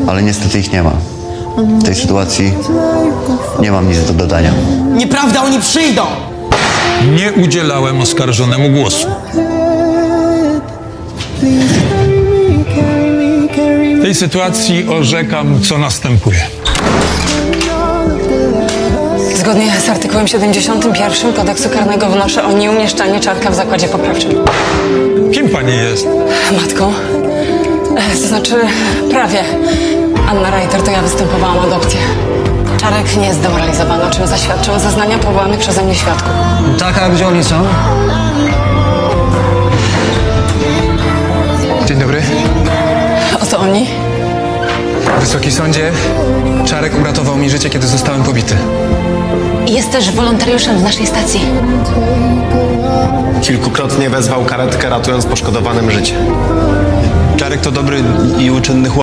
ale niestety ich nie ma. W tej sytuacji nie mam nic do dodania. Nieprawda, oni przyjdą! Nie udzielałem oskarżonemu głosu. W tej sytuacji orzekam, co następuje. Zgodnie z artykułem 71 Kodeksu Karnego wnoszę o nieumieszczanie Czarka w zakładzie poprawczym. Kim pani jest? Matką? To znaczy prawie. Anna Reiter, to ja występowałam o adopcję. Czarek nie jest demoralizowany, o czym zaświadczył zeznania powołanych przeze mnie świadków. Tak, a gdzie oni są? Dzień dobry. Oto oni. Wysoki sądzie, Czarek uratował mi życie, kiedy zostałem pobity. Jest też wolontariuszem w naszej stacji. Kilkukrotnie wezwał karetkę, ratując poszkodowanym życie. Czarek to dobry i uczynny chłopak.